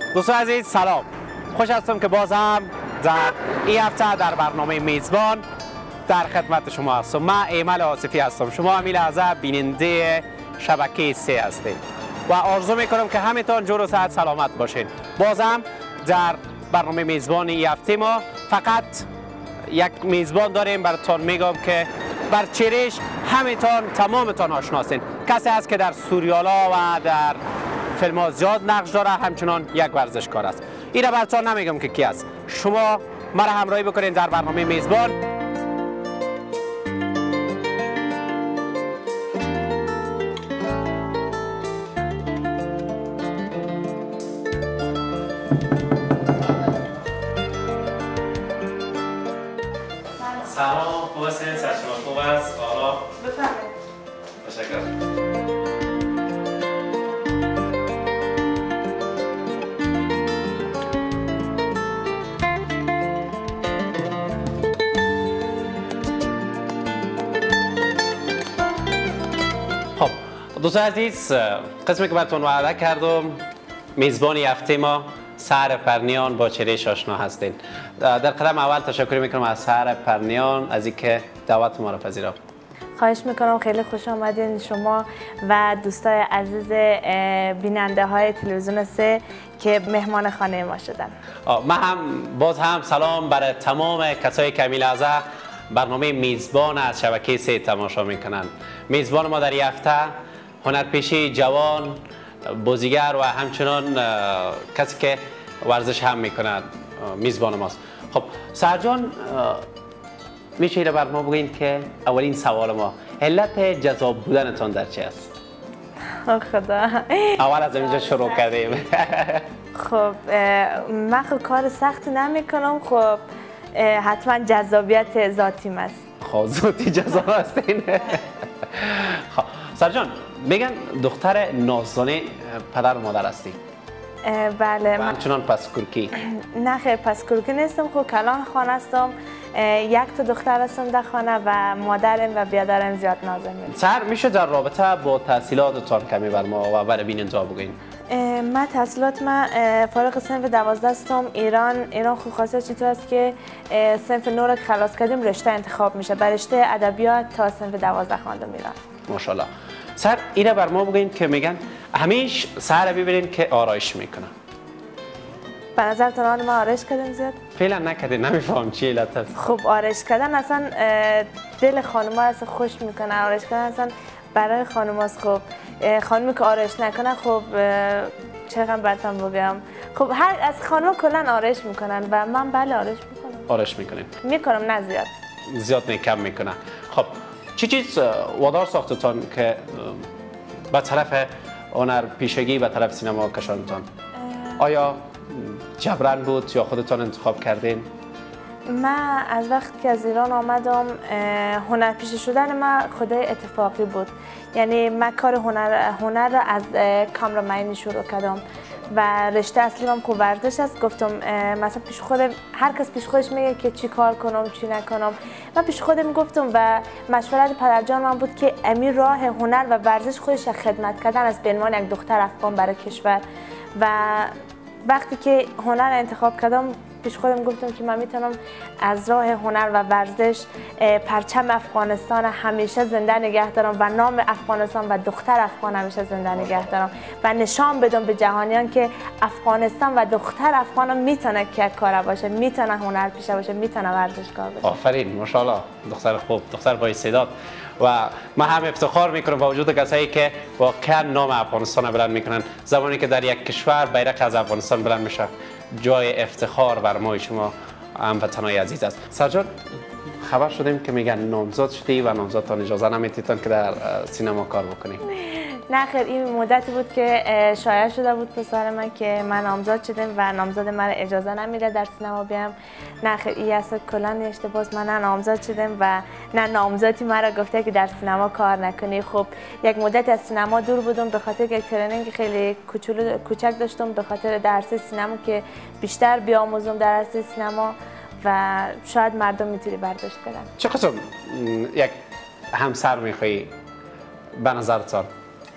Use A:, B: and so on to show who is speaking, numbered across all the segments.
A: دوستان عزیز سلام، خوش هستم که باز هم در این هفته در برنامه میزبان در خدمت شما هستم. من ایمل آصفی هستم، شما امیل عزا بیننده شبکه 3 هستید و آرزو میکنم که همتان جور و صحت سلامت باشین. باز هم در برنامه میزبان این هفته ما فقط یک میزبان داریم، براتون میگم که بر چهرهش همتان تمامتان آشناسین. کسی است که در سریالا و در فیلم ها زیاد نقش داره، همچنان یک ورزشکار است. این را براتون نمیگم که کی است، شما مرا همراهی بکنین در برنامه میزبان. سلام، خوب هستین؟ سر شما خوب است؟ حالا
B: بفرمایید.
A: تشکر. خب دوستان عزیز، قسمی که براتون وعده کردم، میزبانی هفته ما سحر پرنیان با چهرهش آشنا هستین. در قدم اول تشکر میکنم از سحر پرنیان از اینکه دعوت ما را پذیرفت.
B: خواهش میکنم، خیلی خوش آمدین شما و دوستای عزیز بیننده های تلویزیون 3 که مهمان خانه ما شدن.
A: من هم باز هم سلام برای تمام کسایی که امیل عزا برنامه میزبان از شبکه 3 تماشا میکنن. میزبان ما در این هفته هنرپیشه جوان، بازیگر و همچنان کسی که ورزش هم میکنند میزبان ماست. خب سرجان، میشه ایره بر ما بگین که اولین سوال ما علت جذاب بودنتان در چه است؟
B: خدا،
A: اول از اینجا شروع کردیم.
B: خب من خب کار سختی نمی کنم، خب حتما جذابیت ذاتیم است.
A: خب ذاتی جذاب هستین. خب سرجان، میگن دختر نازدانه پدر و مادر هستی؟
B: بله.
A: و همچنان پس کرکی؟
B: نه خیر، پس کرکی نیستم، خب کلان خانه هستم. یک تا دختر هستم در خانه و مادرم و بیادرم زیاد نازنین.
A: سر میشه در رابطه با تحصیلاتتان کمی بر ما و برای بیننده بگین؟
B: من تحصیلات فارغ صنف 12 هستم. ایران خوب خاصیت چطور است که صنف 9 را خلاص کردیم رشته انتخاب میشه، بر رشته ادبیات تا صنف 12 خواندم ایران.
A: ماشاءالله. سر اینه بر ما بگین که میگن همیشه سر ببینین که آرایش میکنن.
B: به نظرتون آن ما آرایش کردیم زیاد؟
A: فعلا نکردین، نمیفهم چی علت است.
B: خب آرایش کردن اصلا دل خانم‌ها اصلا خوش میکنه. آرایش کردن اصلا برای خانم‌هاست. خب خانمی که آرایش نکنه، خب چقدر براتون بگم، خب هر از خانم کلا آرایش میکنن و من بله آرایش میکنم.
A: آرایش میکنین؟
B: میکنم، نه زیاد.
A: زیاد نه، کم میکنه. خب چی چیز وادار ساختتان که به طرف هنرپیشگی به طرف سینما کشاندتان؟ آیا جبران بود یا خودتان انتخاب کردین؟
B: من از وقتی که از ایران آمدم هنرپیشه شدن من خدای اتفاقی بود. یعنی من کار هنر را از کامرامینی شروع کردم و رشته اصلی هم که ورزش است. گفتم مثلا پیش خودم، هر کس پیش خودش میگه که چی کار کنم چی نکنم، من پیش خودم گفتم و مشورت پدرجان من بود که امیر راه هنر و ورزش خودش خدمت کردن از به عنوان یک دختر افغان برای کشور. و وقتی که هنر انتخاب کردم پیش خودم گفتم که من میتونم از راه هنر و ورزش پرچم افغانستان همیشه زنده نگه دارم و نام افغانستان و دختر افغان همیشه زنده نگه دارم و نشان بدم به جهانیان که افغانستان و دختر افغان میتونه که کار باشه، میتونه هنرپیشه باشه، میتونه ورزشکار باشه.
A: آفرین، ماشاءالله، دختر خوب، دختر با استعداد. و من هم افتخار میکنم با وجود کسایی که واقعا نام افغانستان بلند میکنن. زمانی که در یک کشور بیرق از افغانستان بلند میشه، جای افتخار بر ما شما هموطنای عزیز است. سرجان، خبر شدیم که میگن نامزد شدی و نامزدتان اجازه نمیتیتان که در سینما کار بکنی.
B: نه خیر، این مدتی بود که شایع شده بود پسر من که من نامزد شدم و نامزد من اجازه نمیده در سینما بیام. نه خیر، این اصلا کلا اشتباهه. من نه نامزد شدم و نه نامزدی مرا گفته که در سینما کار نکنی. خب یک مدت از سینما دور بودم به خاطر یک ترنینگ خیلی کوچک داشتم، به خاطر درس سینما که بیشتر بیاموزم در درس سینما و شاید مردم میتونی برداشت کنن.
A: چه قسم یک همسر میخوایی به نظرتان؟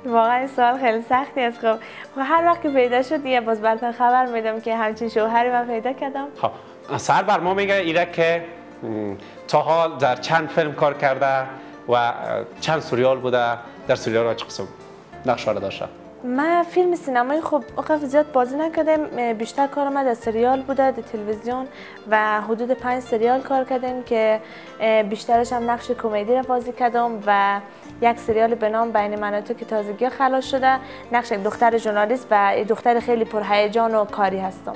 B: واقعا این سوال خیلی سختی است. خب هر وقت که پیدا شد دیگه باز براتون خبر میدم که همچین شوهری من پیدا کردم.
A: خب سر بر ما میگه ایره که تا حال در چند فیلم کار کرده و چند سریال بوده، در سریال ها چه قسم نقش را داشته؟
B: من فیلم سینمایی خب اوقات زیاد بازی نکردم، بیشتر کار من در سریال بوده، در تلویزیون و حدود 5 سریال کار کردم که بیشترش هم نقش کمدی را بازی کردم و یک سریال به نام بین من و تو که تازگی خلاص شده، نقش دختر ژورنالیست و دختر خیلی پرهیجان و کاری هستم.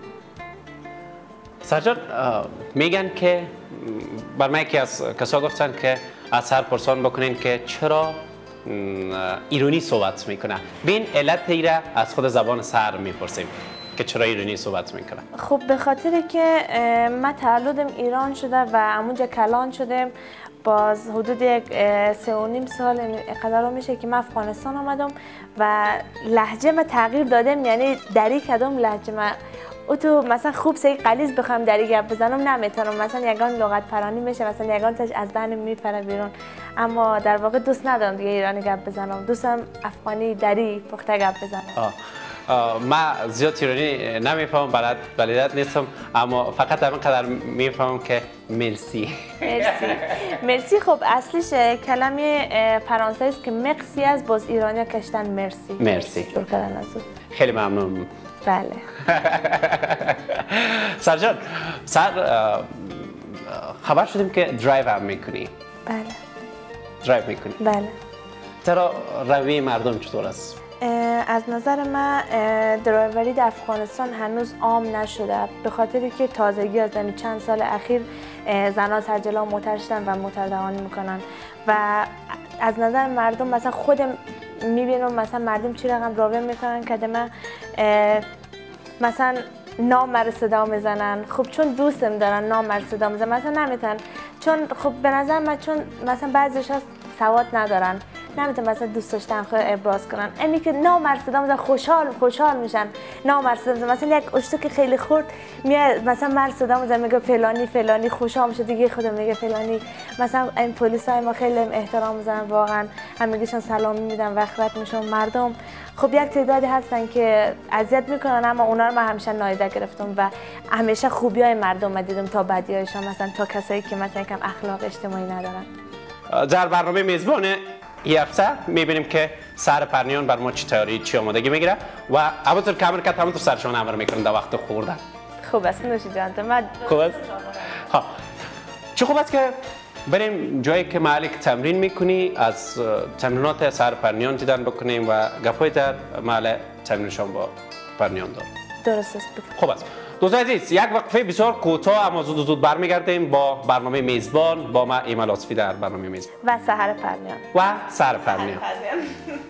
A: سرجان میگن که بر من یکی از کسا گفتن که از هر پرسان بکنین که چرا ایرانی صحبت میکنه. بین علت ایره از خود زبان سر میپرسیم که چرا ایرانی صحبت میکنه.
B: خب به خاطر که من تولدم ایران شده و همونجا کلان شدم، باز حدود 3.5 سال قدر میشه که من افغانستان آمدم و لهجه من تغییر دادم، یعنی دری کردم لهجه من. او تو مثلا خوب سعی قلیز بخوام دری گپ بزنم نمیتونم، مثلا یگان لغت پرانی میشه، مثلا یگان تاش از دهنم میپره بیرون، اما در واقع دوست ندارم دیگه ایرانی گپ بزنم، دوستم افغانی دری پخته گپ بزنم.
A: من زیاد ایرانی نمیفهمم، بلد نیستم، اما فقط همین قدر میفهمم که مرسی.
B: مرسی خب اصلیش کلمه فرانسوی است که مقسی است، باز ایرانی کشتن مرسی جور کردن از اون.
A: خیلی ممنون.
B: بله.
A: سرجان خبر شدیم که درایو هم میکنی.
B: بله.
A: درایو میکنی.
B: بله.
A: ترا روی مردم چطور است؟
B: از نظر من درایوری در افغانستان هنوز عام نشده، به خاطری که تازگی از چند سال اخیر زنان سرجلا موتر شدن و موتر دوانی میکنن و از نظر مردم مثلا خودم میبینم مثلا مردم چی رقم راوی میکنن که من مثلا نام مر صدا میزنن. خب چون دوستم دارن نام مر صدا میزنن، مثلا نمیتونن، چون خب به نظر من چون مثلا بعضیش هست سواد ندارن، نمیتونن مثلا دوست داشتن خود ابراز کنن، اینی که نام مر صدا میزنن خوشحال میشن. نام مر صدا میزنن، مثلا یک اشتک خیلی خرد میاد مثلا مر صدا میزنه میگه فلانی خوشحال میشه دیگه، خودم میگه فلانی. مثلا این پلیسای ما خیلی احترام میزنن، واقعا همگیشون سلام میدن وقت میشون. مردم خب یک تعدادی هستن که اذیت میکنن، اما اونا رو من همیشه نادیده گرفتم و همیشه خوبیای مردم دیدم تا بدیایشون، مثلا تا کسایی که مثلا کم اخلاق اجتماعی ندارن.
A: در برنامه میزبان این هفته میبینیم که سر پرنیان بر ما چی تیاری چی آمادگی میگیره و همونطور که امر همونطور سرشون امر میکنن در وقت خوردن.
B: خوب است نوشی جان. من
A: خوب است. ها چه خوب است که بریم جایی که محلی که تمرین میکنی، از تمرینات سر پرنیان دیدن بکنیم و گپای در محل تمرینشان با پرنیان داریم.
B: درست است.
A: خوب است. دوستان عزیز، یک وقفه بسیار کوتاه اما زود برمیگردیم با برنامه میزبان، با من ایمل آصفی در برنامه میزبان
B: و سحر پرنیان.
A: و سحر پرنیان.